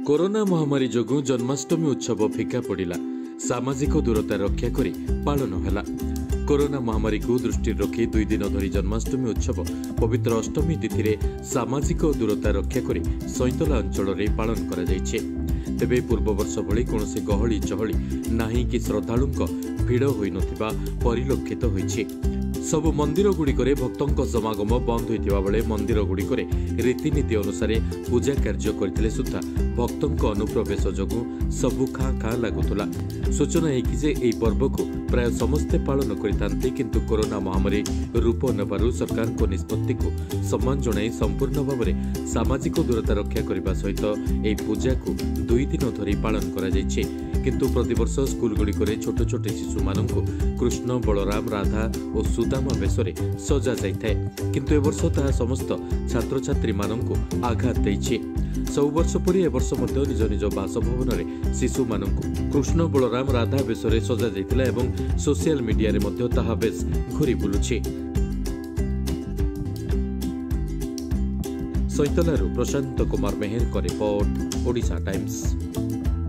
Corona महामारी जोगु जन्माष्टमी उत्सव फिका पड़ा सामाजिक दूरता रक्षा कर पालन है। कोरोना महामारी को दृष्टि रखी 2 दिन धरी जन्माष्टमी उत्सव पवित्र अष्टमी तिथि में सामाजिक दूरता रक्षा कर सईतला अंचल में पालन कर तेबे पूर्व वर्ष भली कौन गहली चहली नाही कि श्रद्धालु भिड़ हो परिलक्षित होइछि। सब मंदिर गुड़िकरे भक्तों समागम बंद होता बेले मंदिर गुड़िकरे रीतिनीति अनुसार पूजा कार्य करते सुधा भक्तों अनुप्रवेश जोगु सबु खाँ खाँ लगुला। सूचना है कि यह पर्व को प्राय समस्ते पालन करते किंतु कोरोना महामारी रूप नेबारु सरकार को निष्पत्ति को सम्मान जणाई संपूर्ण भाव में सामाजिक दूरता रक्षा करने सहित यह पूजा को 2 दिन धरी पालन करा जायछि। किंतु प्रतिवर्ष स्कूल गुड़िकरे छोट छोट शिशु मानक कृष्ण बलराम राधा और सुदामा बेशरे सजा जाए किंतु एवर्ष ताहा समस्त छात्र छात्री मानक आघात देछि। सब वर्ष परि एवर्ष मध्य निज निज बासभवन में शिशु मानक कृष्ण बलराम राधा बेशरे सजा जाइतिला एवं सोशल मीडिया रे मध्य ताहा बेस घुरी बुलुछि। सईतलारू प्रशांत कुमार मेहर का रिपोर्ट, ओडिशा टाइम्स।